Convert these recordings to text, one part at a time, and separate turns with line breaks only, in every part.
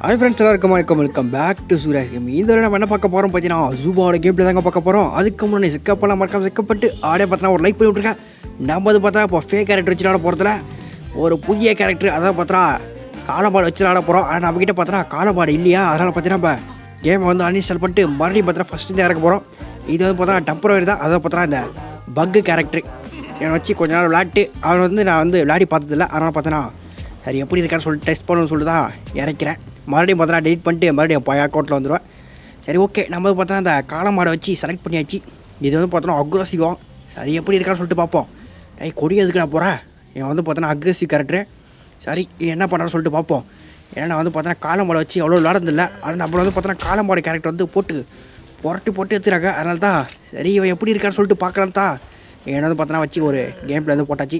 Hi friends, எல்லாருக்கும் welcome back to Surya game. இந்த தடவை நம்ம என்ன பார்க்க போகிறோம் பார்த்தீங்கன்னா, ஜூபாவோட கேம் பிளே தாங்க பார்க்க போகிறோம். அதுக்கு முன்னாடி சிக்கப்பெல்லாம் மறக்காம சிக்கப்பட்டு ஆடே பார்த்தா ஒரு லைக் பண்ணி விட்ருக்கேன். நம்ம அது பார்த்தா இப்போ ஃபேக் கேரக்டர் வச்சு ஆட போகிறதுல ஒரு புதிய கேரக்டர், அதான் பார்த்தா காலபாடு வச்சு ஆட போகிறோம். ஆனால் நம்மக்கிட்ட பார்த்தா காலபாடு இல்லையா, அதனால் பார்த்தீங்கன்னா இப்போ கேமை வந்து அன்இன்ஸ்டால் பண்ணிட்டு மறுபடியும் பார்த்தா ஃபஸ்ட்டு இறக்க போகிறோம். இது வந்து பார்த்தா டெம்பரவரி தான். அதை பார்த்தா இந்த பக்கு கேரக்டர் என்னை வச்சு கொஞ்ச நாள் விளையாட்டு அவன் வந்து நான் வந்து விளையாடி பார்த்ததில்ல. அதனால் பார்த்தேன்னா சரி எப்படி இருக்கான்னு சொல்லிட்டு டெஸ்ட் பண்ணணும்னு சொல்லிட்டு தான் இறக்கிறேன். மறுபடியும் பார்த்தா டெலிட் பண்ணிட்டு மறுபடியும் பழைய அக்கௌண்ட்டில் வந்துடுவேன். சரி ஓகே, நம்ம பார்த்தா அந்த காலமாடை வச்சு செலக்ட் பண்ணியாச்சு. இது வந்து பார்த்தோன்னா அக்ரெசிவாக சரி எப்படி இருக்கான்னு சொல்லிட்டு பார்ப்போம். கொடி எதுக்கு நான் போகிறேன், இவன் வந்து பார்த்தோன்னா அக்ரெசிவ் கேரக்டரு. சரி என்ன பண்ணுறான்னு சொல்லிட்டு பார்ப்போம். ஏன்னா வந்து பார்த்தோன்னா காலமாடை வச்சு அவ்வளோ விளாடுறதில்லை. ஆனால் நம்ம வந்து பார்த்தோன்னா காலமாடு கேரக்டர் வந்து போட்டு எடுத்துறாங்க. அதனால தான் சரி இவன் எப்படி இருக்கான்னு சொல்லிட்டு பார்க்கலாம் தான் என்ன வந்து பார்த்தோன்னா வச்சு ஒரு கேம் பிளே வந்து போட்டாச்சு.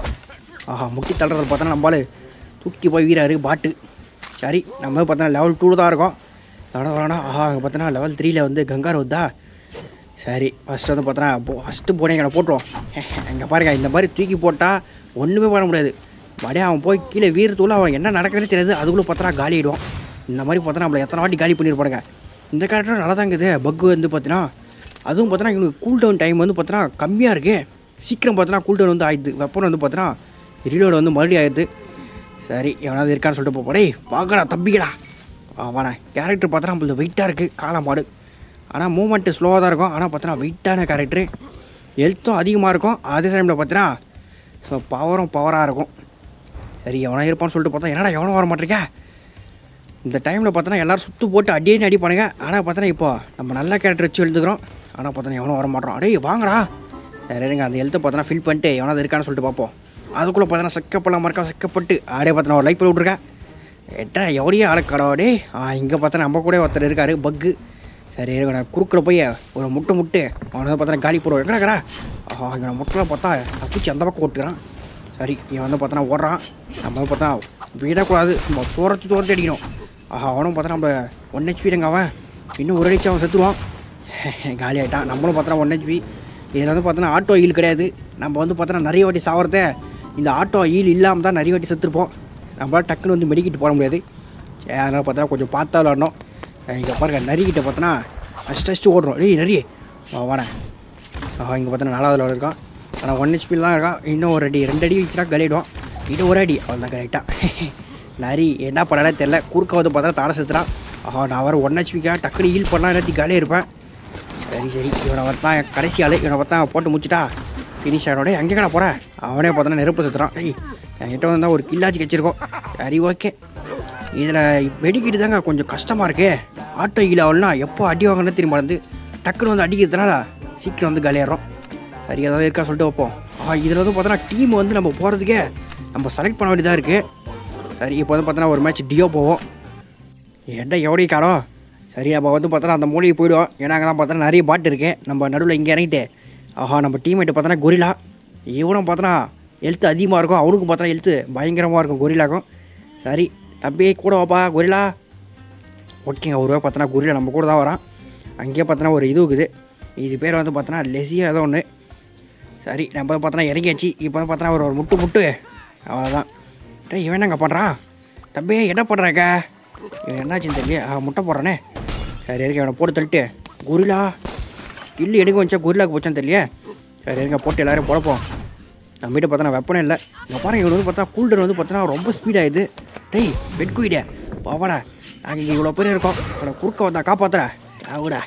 ஆஹா, முட்டி தள்ளுறது பார்த்தோன்னா நம்மளால் தூக்கி போய் வீராரு பாட்டு. சரி நம்ம பார்த்தோன்னா லெவல் 2 தான் இருக்கோம். வரேன்னா அங்கே பார்த்தோன்னா லெவல் 3 வந்து கங்கார் வருதா. சரி ஃபஸ்ட்டு வந்து பார்த்தோன்னா ஃபஸ்ட்டு போனேங்க போட்டுருவோம். எங்கே பாருங்க, இந்த மாதிரி தூக்கி போட்டால் ஒன்றுமே பண்ண முடியாது. மறுபடியும் அவன் போய் கீழே வீரத்தூள் அவன் என்ன நடக்குதுன்னு தெரியாது. அதுக்குள்ளே பார்த்தோன்னா காலி ஆகிடுவான். இந்த மாதிரி பார்த்தோன்னா நம்மளை எத்தனை வாட்டி காலி பண்ணியிருப்பாங்க. இந்த கேரக்டர் நல்லா தாங்க இருக்குது. பக்கு வந்து பார்த்தீங்கன்னா அதுவும் பார்த்தோன்னா இவனுக்கு கூல் டவுன் டைம் வந்து பார்த்தோன்னா கம்மியாக இருக்குது. சீக்கிரம் பார்த்தோன்னா கூல் டவுன் வந்து ஆயிடுது. வெப்பன் வந்து பார்த்தோன்னா ரீலோடு வந்து மறுபடியும் ஆயிடுது. சரி எவனாவது இருக்கான்னு சொல்லிட்டு போடே பார்க்கடா தம்பிக்கடா. வாண்ணா கேரக்டர் பார்த்தோன்னா நம்மளது வெயிட்டாக இருக்குது காலமாடு. ஆனால் மூமெண்ட்டு ஸ்லோவாக தான் இருக்கும். ஆனால் பார்த்தோன்னா வெயிட்டான கேரக்டரு, ஹெல்த்தும் அதிகமாக இருக்கும். அதே டைமில் பார்த்தீங்கன்னா ஸோ பவராக இருக்கும். சரி எவனா இருப்பான்னு சொல்லிட்டு பார்த்தா என்னடா எவனும் வர மாட்டேங்க. இந்த டைமில் பார்த்தோன்னா எல்லோரும் சுற்று போட்டு அடிப்பானுங்க. ஆனால் பார்த்தோன்னா இப்போ நம்ம நல்ல கேரக்டர் வச்சு எழுதுக்கிறோம். ஆனால் பார்த்தோன்னா எவனும் வர மாட்டோம். அடே வாங்கடா. சரிங்க, அந்த ஹெல்த்தை பார்த்தோன்னா ஃபில் பண்ணிட்டு எவனாவது இருக்கான்னு சொல்லிட்டு பார்ப்போம். அதுக்குள்ளே பார்த்தோன்னா செக்கப்பெல்லாம் செக்கப்பட்டு ஆடே பார்த்தோன்னா ஒரு லைக் பண்ணி விட்ருக்கேன். ஏட்டா எவடையே ஆளக்கடாடே. இங்கே பார்த்தா நம்ம கூட ஒருத்தர் இருக்கார் பக்கு. சரி இருக்கா குறுக்கில் போய் ஒரு முட்டு அவனை பார்த்தோன்னா காலி போடுவோம். எங்கடாக்கடா இங்கே முட்டெலாம் பார்த்தா தப்பிச்சு அந்த பக்கம் ஓட்டுக்கிறான். சரி இவன் வந்து பார்த்தோன்னா ஓடுறான். நம்ம வந்து பார்த்தா விடக்கூடாது, சும்மா தோரத்து அடிக்கணும். அவனும் பார்த்தா நம்ம 1 HP அவன் இன்னும் ஒரு அடிச்சு அவன் செத்துருவான். காலி ஆகிட்டான். நம்மளும் பார்த்தோன்னா 1 HP. இதில் வந்து பார்த்தோன்னா ஆட்டோ ஈல் கிடையாது. நம்ம வந்து பார்த்தோன்னா நிறைய வாட்டி சாவறதே இந்த ஆட்டோ ஈல் இல்லாமல் தான் நிறைய வாட்டி செத்துருப்போம். நம்மளால் டக்குன்னு வந்து மெடிக்கிட்டு போட முடியாது. அதனால் பார்த்தோன்னா கொஞ்சம் பார்த்தா விளாடணும். இங்கே பாருங்கள் நரிக்கிட்ட பார்த்தோன்னா ஃபஸ்ட்டு ஓடுறோம். நிறைய வாடா. இங்கே பார்த்தோன்னா 4வது லெவல் இருக்கான். ஆனால் 1 HP தான் இருக்கான். இன்னும் ஒரு அடி 2 அடி வச்சுனா கலிடுவான். இன்னும் ஒரு அடி அவள் தான் கரெக்டாக. நரி என்ன பண்ணாலே தெரில. குறுக்க வந்து பார்த்தா தாட செத்துறான். நான் வர 1 HPக்காக டக்குனு ஹீல் பண்ணால் எல்லாத்தையும் காலியாக இருப்பேன். சரி இவனை வரத்தான் கடைசி ஆள். இவனை பார்த்தா போட்டு முடிச்சுட்டா ஃபினிஷ் ஆகிடோடே. எங்கே கடை போகிறேன். அவனே பார்த்தோன்னா நெருப்பு செத்துறான். என்கிட்ட வந்தால் ஒரு கில்லாச்சு வச்சுருக்கோம். சரி ஓகே, இதில் வெடிக்கிட்டு தாங்க கொஞ்சம் கஷ்டமாக இருக்குது. ஆட்டோ ஹீல் ஆகலனா எப்போ அடி வாங்கன்னு திரும்ப வந்து டக்குன்னு வந்து அடிக்கிறதுனால சீக்கிரம் வந்து காலியாகிறோம். சரி ஏதாவது இருக்கா சொல்லிட்டு வைப்போம். இதில் வந்து பார்த்தோன்னா டீம் வந்து நம்ம போகிறதுக்கே நம்ம செலக்ட் பண்ண வேண்டியதாக இருக்குது. சரி இப்போ வந்து பார்த்தோன்னா ஒரு மேட்ச் டியோ போவோம். எட்ட எவ்வளோ காடோ. சரி அப்போ வந்து பார்த்தோன்னா அந்த மூலைக்கு போயிடுவோம். ஏன்னா அங்கே தான் பார்த்தோன்னா நிறைய பாட்டு இருக்குது. நம்ம நடுவில் இங்கே இறங்கிட்டு நம்ம டீம்மேட்டு பார்த்தோன்னா கொரிலா. இவனும் பார்த்தோன்னா ஹெல்த்து அதிகமாக இருக்கும். அவனுக்கும் பார்த்தோன்னா ஹெல்த்து பயங்கரமாக இருக்கும் கொரிலாக்கும். சரி தம்பி கூட வாப்பா கொரிலா. ஓகேங்க, ஒரு ரூபா பார்த்தோன்னா கொரிலா நம்ம கூட தான் வரான். அங்கேயே பார்த்தோன்னா ஒரு இது இருக்குது. இது பேர் வந்து பார்த்தோன்னா லெசியாக ஏதோ ஒன்று. சரி நம்ம பார்த்தோன்னா இறங்கியாச்சு. இப்போ வந்து பார்த்தோன்னா ஒரு முட்டு அவ்வளோதான். இவன் என்னங்க பண்ணுறான் தம்பி, என்ன பண்ணுறாங்க இவன் என்னாச்சுன்னு தெரியல. முட்டை போடுறானே. சரி இருக்க இவனை போட்டு தள்ளிட்டு கொரிலா கில்லு எடுக்க வச்சா கொரிலாக்கு போச்சான்னு தெரியல. சரி இருக்க போட்டு எல்லோரும் போடப்போம். நம்மகிட்ட பார்த்தோன்னா வெப்பனே இல்லை. இங்கே பாருங்க, இவனு வந்து பார்த்தா கூல்டர் வந்து பார்த்தோன்னா ரொம்ப ஸ்பீடாகிடுது. டேய் பெட் குயிடே பாவாடா, நாங்கள் இங்கே இவ்வளோ பேர் இருக்கோம். இவனை குறுக்க வந்தா காப்பாற்றுற அவடா.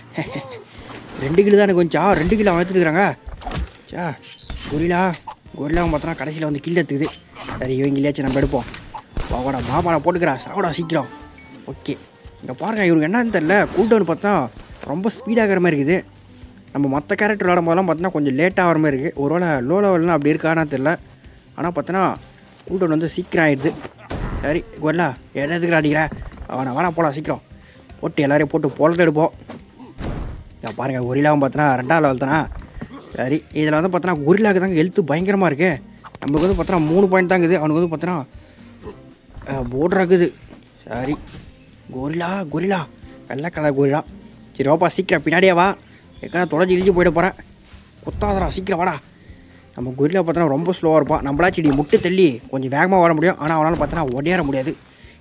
2 கிலோ தான் எனக்கு கொஞ்சம் 2 கிலோ அவன் எடுத்துருக்குறாங்க. சா கொரிலாவும் பார்த்தோன்னா கடைசியில் வந்து கில் எடுத்துக்குது. சரி இவங்க இல்லையாச்சும் நம்ம எடுப்போம். பாவாடா மாமாடா போட்டுக்கிறா சாவடா சீக்கிரம். ஓகே இங்கே பாருங்கள், இவருக்கு என்னன்னு தெரில கூல்டவுன் பார்த்தா ரொம்ப ஸ்பீடாகிற மாதிரி இருக்குது. நம்ம மற்ற கேரக்டர் விளாடும் போதெல்லாம் பார்த்தோன்னா கொஞ்சம் லேட்டாக ஆகிற மாதிரி இருக்குது. ஒருவேளை லோ லெவல்லாம் அப்படி இருக்கான்னு தெரில. ஆனால் பார்த்தோன்னா கூல்டவுன் வந்து சீக்கிரம் ஆகிடுது. சரி கொரிலா என்னதுக்கு அடிக்கிற வாடா போகலாம் சீக்கிரம் போட்டு எல்லோரையும் போட்டு பொழுது எடுப்போம். இங்கே பாருங்கள் கொரிலாவும் பார்த்தோன்னா 2வது லெவல் தானே. சரி இதில் வந்து பார்த்தோன்னா கொரிலாவுக்கு தாங்க ஹெல்த்து பயங்கரமாக இருக்குது. நம்மளுக்கு வந்து பார்த்தோன்னா 3 பாயிண்ட் தான் இருக்குது. அவனுக்கு வந்து பார்த்தோன்னா போர்டர் இருக்குது. சரி கொரிலா வெள்ளை கலர் கொரிலா. சரி வாப்பா சீக்கிரம் பின்னாடியே வா. எக்கடா தொடச்சி இழிச்சு போயிட போகிறேன். குத்தாதரா சீக்கிரம் வாடா. நம்ம கொரிலா பார்த்தோன்னா ரொம்ப ஸ்லோவாக இருப்பான். நம்மளாச்சும் முட்டு தள்ளி கொஞ்சம் வேகமாக வர முடியும். ஆனால் அவனால் பார்த்தோன்னா ஒடியார முடியாது.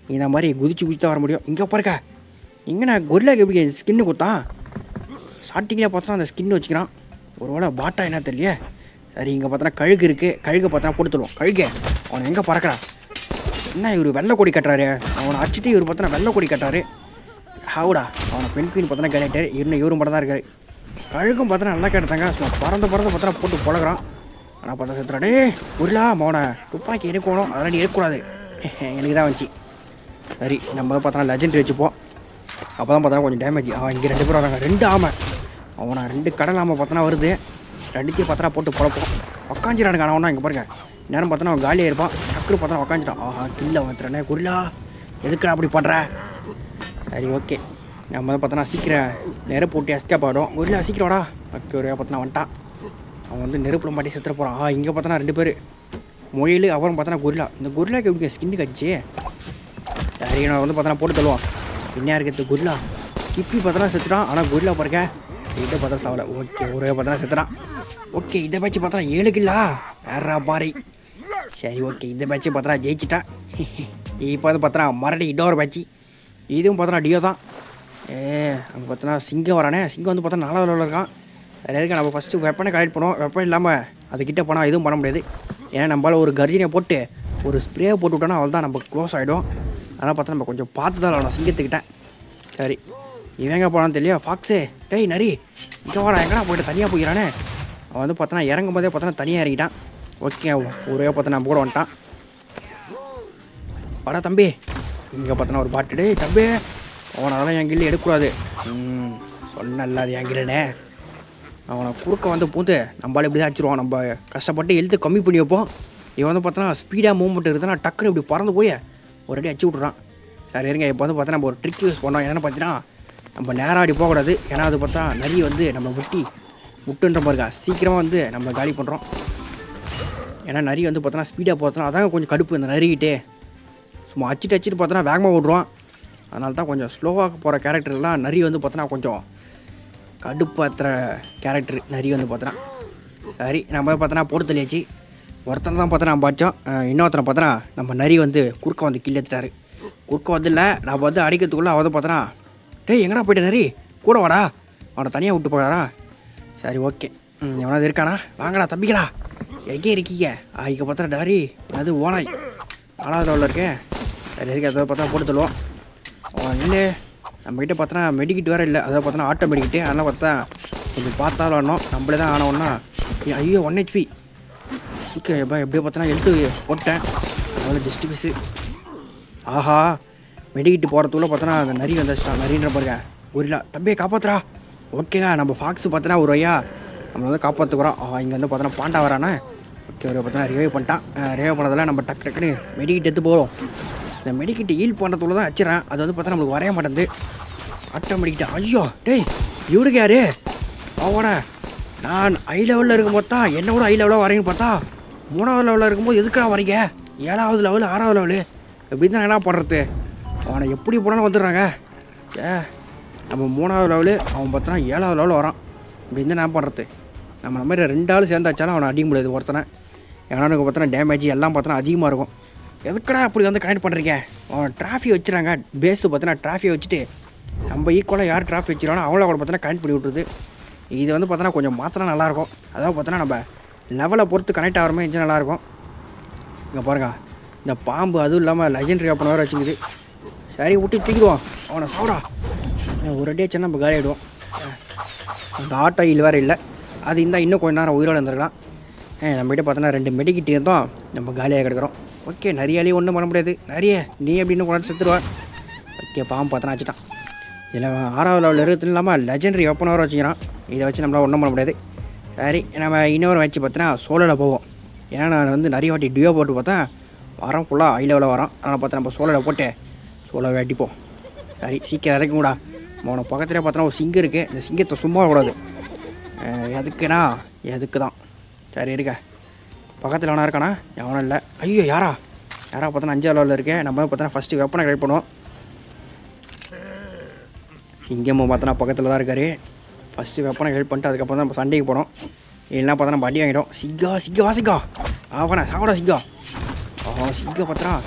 இந்த மாதிரி குதிச்சு குதிச்சு தான் வர முடியும். இங்கே பாருங்க, இங்கே நான் கொரில்லாக்கு எப்படி ஸ்கின்னு கொடுத்தான்? ஸ்டார்டிங்கில் பார்த்தா அந்த ஸ்கின் வச்சுக்கிறான். ஒரு வேளை பாட்டா என்ன தெரியலையே. சரி, இங்கே பார்த்தோன்னா கழுகு இருக்குது. கழுகை பார்த்தா போட்டு தருவோம். கழுகை அவனை எங்கே பறக்கிறா? என்ன இவர் வெள்ளை கொடி கட்டுறாரு? அவனை அடிச்சுட்டு இவர் பார்த்தோன்னா வெள்ளை கொடி கட்டுறாரு. ஹவுடா, அவனை பெண் குயின் பார்த்தோன்னா கேட்டாரு. இவரும் மட்டும் தான் இருக்காரு. கழுகும் பார்த்தோன்னா நல்லா கேட்டாங்க. சும்மா பறந்து பார்த்தோன்னா போட்டு பழகிறான். ஆனால் பார்த்தா செத்துறாடே உருளா அவனை துப்பாக்கி எடுக்கணும். அதெல்லாம் நீ எடுக்கக்கூடாது, எனக்கு தான் வந்துச்சு. சரி, நம்ம பார்த்தோன்னா லெஜெண்ட் வச்சுப்போம். அப்போ தான் பார்த்தோன்னா கொஞ்சம் டேமேஜ். இங்கே 2 பேர் வராங்க. 2 ஆமை. அவனை 2 கடல் ஆமை பார்த்தோன்னா வருது. 2த்தையும் பார்த்தோன்னா போட்டு பழப்போம். உக்காஞ்சிடானுங்க. ஆனால் இங்கே பாருங்க, நேரம் பார்த்தோன்னா அவன் காலியாக இருப்பான். டக்குனு பார்த்தோன்னா உக்காஞ்சிட்டான். கில்ல வந்துடுறேனே குருலா, எதுக்குடா அப்படி பண்ணுற? சரி, ஓகே. நம்ம தான் பார்த்தோன்னா சீக்கிரம் நெருப்பு போட்டு எஸ்கேப் ஆகிடும். குருலா சீக்கிரம்டா. ஒரு பார்த்தோன்னா வந்துட்டான். அவன் வந்து நெருப்பில் மாட்டி செத்துற போகிறான். இங்கே பார்த்தோன்னா 2 பேர் முயல். அப்புறம் பார்த்தோன்னா குருலா. இந்த குருலாக்கு எப்படி ஸ்கின்னு கட்சி? சரி, நான் வந்து பார்த்தோன்னா போட்டு தள்ளுவான். என்ன இருக்கிறது குருலா? கிப்பி பார்த்தோன்னா செத்துட்டான். ஆனால் குருலா பாருங்க இதை பார்த்தா சாவலை. ஓகே, ஒரே பார்த்தோன்னா செத்துட்டான். ஓகே, இதை பேச்சு பார்த்தா 7 கில்லா வேறா பாரி. சரி, ஓகே, இந்த பேட்சை பார்த்தா ஜெயிச்சிட்டா. இப்போ வந்து பார்த்தா மறுபடி இன்னொரு பேட்சி. இதுவும் பார்த்தோன்னா டியோ தான். அங்கே பார்த்தோன்னா சிங்கம் வரானே. சிங்கம் வந்து பார்த்தா 4வது லெவலில் இருக்கான். அதில் இருக்க நம்ம ஃபஸ்ட்டு வெப்பனை கலெக்ட் பண்ணுவோம். வெப்பன் இல்லாமல் அதுக்கிட்ட போனால் எதுவும் பண்ண முடியாது. ஏன்னா நம்மளால் ஒரு கர்ஜினை போட்டு ஒரு ஸ்ப்ரே போட்டு விட்டோன்னா அவள் தான் நம்ம க்ளோஸ் ஆகிடும். அதனால் பார்த்தா நம்ம கொஞ்சம் பார்த்து தான் நான் சிங்கத்துக்கிட்டேன். சரி, இவங்க போனான்னு தெரியல. ஃபாக்ஸு டேய் நரி இங்கே வாடா. எங்கடா போய்ட்டு தனியாக போய்கிறானே. அவன் வந்து பார்த்தோன்னா இறங்கும் போதே பார்த்தோன்னா தனியாக இறங்கிட்டான். ஓகே, ஒரே பார்த்தா நான் போட வந்துட்டான். வாடா தம்பி. இங்கே பார்த்தோன்னா ஒரு பாட்டு. டேய் தம்பி, அவனால் என் கில்லு எடுக்கக்கூடாது. சொன்னல அது என் கில்லுனே. அவனை குறுக்க வந்து பூந்து நம்மளால் இப்படி தான் அடிச்சிருவான். நம்ம கஷ்டப்பட்டு எழுத்து கம்மி பண்ணி வைப்போம். இவன் வந்து பார்த்தோன்னா ஸ்பீடாக மூவ்மெண்ட் இருக்குதுன்னா டக்குன்னு இப்படி பறந்து போய் ஒரு அடி அடிச்சு விட்றான். சரி இருங்க, இப்போ வந்து பார்த்தா நம்ம ஒரு ட்ரிக் யூஸ் பண்ணோம். என்னென்னு பார்த்தீங்கன்னா, நம்ம நேராக அடி போகக்கூடாது. ஏன்னா அது பார்த்தா நிறைய வந்து நம்ம முட்டுன்ற பாருக்கா சீக்கிரமாக வந்து நம்ம காலி பண்ணுறோம். ஏன்னா நிறைய வந்து பார்த்தோன்னா ஸ்பீடாக போகிறதுனா அதாங்க கொஞ்சம் கடுப்பு. இந்த நரிக்கிட்டே சும்மா அடிச்சுட்டு பார்த்தோன்னா வேகமாக ஓடுவான். அதனால தான் கொஞ்சம் ஸ்லோவாக போகிற கேரக்டர்லாம் நிறைய வந்து பார்த்தோன்னா கொஞ்சம் கடுப்பாத்துற கேரக்டர் நிறைய வந்து பார்த்தோன்னா. சரி, நம்ம பார்த்தோன்னா போட்டு தள்ளியாச்சு. ஒருத்தனை தான் பார்த்தோன்னா நம்ம பார்த்தோம். இன்னொருத்தனை பார்த்தோன்னா நம்ம நிறைய வந்து குறுக்க வந்து கில் எடுத்துட்டாரு. குறுக்க வந்து இல்லை, நம்ம வந்து அடிக்கிறதுக்குள்ளே அவன் வந்து பார்த்தோன்னா டேய் எங்கடா போய்ட்டு நரி கூட வாடா. அவனை தனியாக விட்டு போகிறாரா? சரி, ஓகே. எவனாவது இருக்கானா? வாங்கடா தம்பிங்களா, எங்கே இருக்கீங்க? இங்கே பார்த்தா டாரி அது ஓனாய் 4வது லெவலில் இருக்கேன். சரி இருக்கு, அதை பார்த்தா போட்டு தள்ளுவோம். இல்லை, நம்மக்கிட்ட பார்த்தோன்னா மெடிக்கிட் வேறு இல்லை. அதை பார்த்தோன்னா ஆட்டோ மெடிக்கிட்டு. அதெல்லாம் பார்த்தா கொஞ்சம் பார்த்தா விளாடணும். நம்மளே தான் ஆனோன்னா ஐயோ 1 HP. ஓகே, எப்படியோ பார்த்தோன்னா எடுத்து போட்டேன். அவ்வளோ ஜஸ்ட் மிஸ்ஸு. ஆஹா, மெடிக்கிட்டு போகிறதுக்குள்ளே பார்த்தோன்னா அந்த நரி வந்துச்சுட்டான். நரின்ற பாருங்க குரிலா. தம்பியை காப்பாற்றுறா. ஓகேங்க, நம்ம ஃபாக்ஸ் பார்த்தோன்னா ஒரு ஐயா நம்ம வந்து காப்பாற்றுக்குறோம். இங்கே வந்து பார்த்தோன்னா பாண்டா வரானே. ஓகே, ஒரு பார்த்தோன்னா ரிவைவ் பண்ணிட்டான். ரிவைவ் பண்ணதில் நம்ம டக்குன்னு மெடிக்கிட் எடுத்து போகிறோம். இந்த மெடிக்கிட்டு ஹீல் பண்ணுறதுக்குள்ள தான் வச்சுறேன். அது வந்து பார்த்தா நம்மளுக்கு வரைய மாட்டேங்குது. ஆட்டோ மெடிக்கிட்டு. ஐயோ டேய், இவருக்கு யாரு? அவட நான் ஹை லெவலில் இருக்கும்போது தான் என்னோட ஹை லெவலாக வரீங்கன்னு பார்த்தா 3வது லெவலில் இருக்கும்போது எதுக்குடா வரீங்க? 7வது லெவலு 6வது லெவலு எப்படின்னு தான் என்ன பண்ணுறது? அவனை எப்படி போனாலும் வந்துடுறாங்க. நம்ம 3வது லெவலு, அவன் பார்த்தோன்னா 7வது லெவலில் வரான். இப்படி என்ன பண்ணுறது? நம்ம மாதிரி 2 ஆள் சேர்ந்தாச்சாலும் அவனை அடிக்க முடியாது ஒருத்தனை. ஏன்னா எனக்கு பார்த்தோன்னா டேமேஜ் எல்லாம் பார்த்தோன்னா அதிகமாக இருக்கும். எதுக்கடா அப்படி வந்து கனெக்ட் பண்ணுறீங்க? அவன் ட்ராஃபி வச்சுறாங்க. பேஸு பார்த்தோன்னா ட்ராஃபியை வச்சுட்டு நம்ம ஈக்குவலாக யார் ட்ராஃபி வச்சுருவானோ அவங்கள கூட பார்த்தோன்னா கனெக்ட் பண்ணி விட்டுருது. இது வந்து பார்த்தோன்னா கொஞ்சம் மாத்திரம் நல்லாயிருக்கும். அதாவது பார்த்தோன்னா நம்ம லெவலை பொறுத்து கனெக்ட் ஆகிற மாதிரி இருந்துச்சு நல்லாயிருக்கும். இங்கே பாருங்க, இந்த பாம்பு அதுவும் இல்லாமல் லெஜெண்டரி வெப்பன் வேறு வச்சுக்குது. சரி விட்டு தூக்கிடுவோம் அவனை. சாப்பிடா ஒரு அடியே சின்ன நம்ம காலி ஆகிடுவோம். அந்த ஆட்டோ ஹீல் வேறு இல்லை. அது இருந்தால் இன்னும் கொஞ்சம் நேரம் உயிரோடு இருந்திருக்கலாம். நம்மகிட்ட பார்த்தோன்னா 2 மெடிக்கிட்டு இருந்தோம். நம்ம காலியாக கிடக்கிறோம். ஓகே, நிறையாலேயும் ஒன்றும் பண்ண முடியாது. நிறைய நீ எப்படின்னு கொண்டாந்து செத்துருவார். ஓகே, பாம்பு பார்த்தோன்னா வச்சுட்டான். இதில் 6வது லெவலில் இருக்கிறது இல்லாமல் லெஜெண்டரி வெப்பன் வேறு வச்சுக்கிறான். இதை வச்சு நம்மளால் ஒன்றும் பண்ண முடியாது. சரி, நம்ம இன்னொரு வச்சு பார்த்தோன்னா சோலோவில் போவோம். ஏன்னா நான் வந்து நிறைய வாட்டி டியோ போட்டு பார்த்தேன் வரோம் ஃபுல்லாக ஹை லெவலில் வரோம். அதனால் பார்த்தா நம்ம சோலோவில் போட்டு சோலோவை அடிப்போம். சரி, சீக்கிரம் இறக்க கூடா. அவனை பக்கத்துலேயே பார்த்தோன்னா ஒரு சிங்கம் இருக்குது. இந்த சிங்கத்தை சும்மா கூடாது. எதுக்குண்ணா? எதுக்கு தான். சரி இருக்க, பக்கத்தில் எவனா இருக்கானா? எவனும் இல்லை. ஐயோ யாரா பார்த்தோன்னா 5வது லெவலில் இருக்கேன். நம்ம பார்த்தோன்னா ஃபஸ்ட்டு வெப்பனை கலெக்ட் பண்ணுவோம். சிங்கமும் பார்த்தோன்னா பக்கத்தில் தான் இருக்காரு. ஃபஸ்ட்டு வெப்பனை ஹெல்ப் பண்ணிட்டு அதுக்கப்புறம் தான் நம்ம சண்டைக்கு போனோம். இல்லைனா பார்த்தா நம்ம அடி வாங்கிடும். சிங்கா வா சிங்கா. ஆவணா சாப்பிடா சிங்கா. சிங்கா பார்த்தா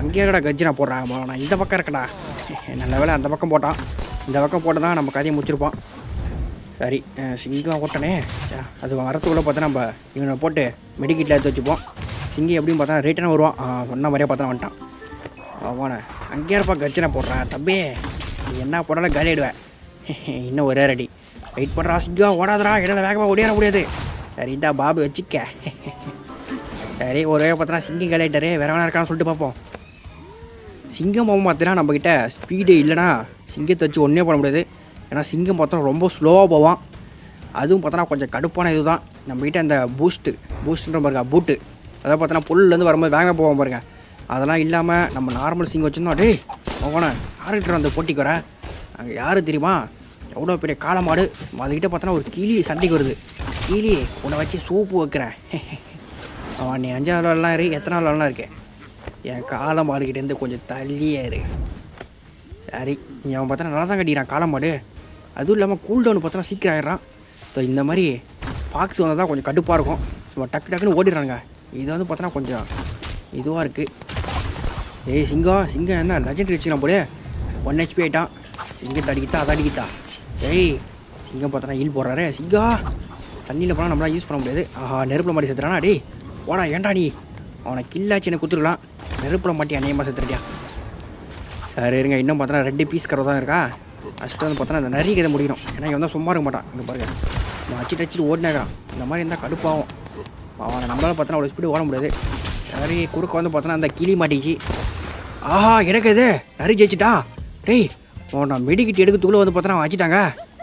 அங்கேயே கடா கஜ்ஜினா போடுறான். நான் இந்த பக்கம் இருக்கடா. நல்ல வேலை அந்த பக்கம் போட்டான். இந்த பக்கம் போட்டு தான் நம்ம கதையை முடிச்சிருப்போம். சரி சிங்கம் ஓட்டனே. அது வரத்துக்குள்ளே பார்த்தா நம்ம இவனை போட்டு மெடிக்கிட்டில் எடுத்து வச்சுப்போம். சிங்கம் எப்படின்னு பார்த்தா ரைட்டான வருவான். சொன்ன மாதிரியே பார்த்தா வந்துட்டான். அவனை அங்கேயே இருப்பா கஜ்ஜினா போடுறான். தம்பி நீ என்ன போட்டாலும் காலி ஆகிடுவேன். இன்னும் ஒரே ரெடி வெயிட் பண்ணுறா. சிங்கம் ஓடாதரா, இடையில வேகமாக ஓடிட முடியாது. சரி இந்தா பாபு வச்சுக்க. சரி ஒரே பார்த்தோன்னா சிங்கம் காலி ஆகிட்டாரு. வேறு வேணா இருக்கான்னு சொல்லிட்டு பார்ப்போம். சிங்கம் போக பார்த்தீங்கன்னா நம்மக்கிட்ட ஸ்பீடு இல்லைனா சிங்கத்தை வச்சு ஒன்றே பண்ண முடியாது. ஏன்னா சிங்கம் பார்த்தோன்னா ரொம்ப ஸ்லோவாக போவான். அதுவும் பார்த்தோன்னா கொஞ்சம் கடுப்பான இது தான். நம்மக்கிட்ட அந்த பூஸ்ட்டுன்ற பாருங்க பூட்டு, அதாவது பார்த்தோன்னா புல்லேருந்து வரும்போது வேக போவோம் பாருங்க, அதெல்லாம் இல்லாமல் நம்ம நார்மல் சிங்கம் வச்சுருந்தோம். டேய் அவனை யாருக்கிட்ட அந்த போட்டிக்கு வர, அங்கே யார் தெரியுமா, எவ்வளோ பெரிய காளமாடு. அதுக்கிட்ட பார்த்தோன்னா ஒரு கிளி சண்டைக்கு வருது. கிளி உன்னை வச்சு சூப்பு வைக்கிறேன். அவன் நீ 5வது லெவல்லாம் இரு, எத்தனாவது லெவல்லாம் இருக்கு, என் காளமாடுக்கிட்டேருந்து கொஞ்சம் தள்ளியே இரு. சரி நீ அவன் பார்த்தோன்னா நல்லா தான் கட்டிக்கிறான் காளமாடு. அதுவும் இல்லாமல் கூல்டவுன் பார்த்தோன்னா சீக்கிரம் ஆகிடுறான். ஸோ இந்த மாதிரி ஃபாக்ஸ் வந்தால் தான் கொஞ்சம் கடுப்பாக இருக்கும். சும்மா டக்கு டக்குன்னு ஓடிடுறாங்க. இது வந்து பார்த்தோன்னா கொஞ்சம் இதுவாக இருக்குது. ஏய் சிங்கம் என்ன லெஜெண்ட் வச்சுக்கலாம் போலே. 1 HP ஆகிட்டான். சிங்கத்தை அடிக்கிட்டா அதை அடிக்கிட்டா. ஏய் சிங்கம் பார்த்தோன்னா ஹீல் போடுறாரு. சிங்கம் தண்ணியில் போனால் நம்மளால் யூஸ் பண்ண முடியாது. நெருப்பில் மாட்டி செத்துறானா. டேய் போடா ஏன்டா நீ அவனை கில்லாச்சு எனக்கு கொடுத்துருக்கலாம். நெருப்பில் மாட்டி அநேகமாக செத்துட்டியா. சரி இருங்க, இன்னும் பார்த்தோன்னா 2 பீஸ் கரை தான் இருக்கா. ஃபஸ்ட்டு வந்து பார்த்தோன்னா அந்த நிறைய கதை முடிக்கணும். ஏன்னா இவன் தான் சும்மா இருக்க மாட்டான். இங்கே பாருங்க அடிச்சுட்டு ஓடினாக்கிறான். இந்த மாதிரி இருந்தால் கடுப்பாகும். அவனை நம்மளால் பார்த்தோன்னா அவ்வளோ ஸ்பீடு ஓட முடியாது. சரி குறுக்க வந்து பார்த்தோன்னா அந்த கிளி மாட்டிச்சு. எனக்கு இது நிறைய ஜெயிச்சிட்டா. டேய் நான் மெடிக்கிட் எடுக்கிறதுக்குள்ளே வந்து பார்த்தோன்னா வச்சுட்டாங்க.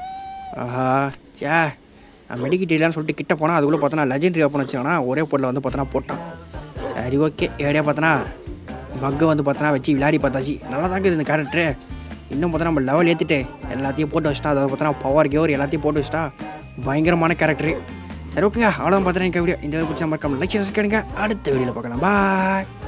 நான் மெடிக்கிட் இல்லைன்னு சொல்லிட்டு கிட்ட போனால் அதுக்குள்ளே பார்த்தோன்னா லெஜெண்டரி ஓப்பன் வச்சாங்கன்னா ஒரே பொருளில் வந்து பார்த்தோன்னா போட்டான். சரி ஓகே ஏடியா பார்த்தோன்னா பக்கை வந்து பார்த்தோன்னா வச்சு விளையாடி பார்த்தாச்சு. நல்லா தாங்க இந்த கேரக்டரு. இன்னும் பார்த்தா நம்ம லெவல் ஏற்றிட்டு எல்லாத்தையும் போட்டு வச்சுட்டா. அதாவது பார்த்தோன்னா பவர் கேவர் எல்லாத்தையும் போட்டு வச்சுட்டா பயங்கரமான கேரக்டரு. சரி ஓகேங்க, அவ்வளோதான் பார்த்தோன்னா வீடியோ. இந்த வீடியோ பிடிச்ச மாதிரி லைக் ஷேர் கேளுங்க. அடுத்த வீடியோவில் பார்க்கலாம். பாய்.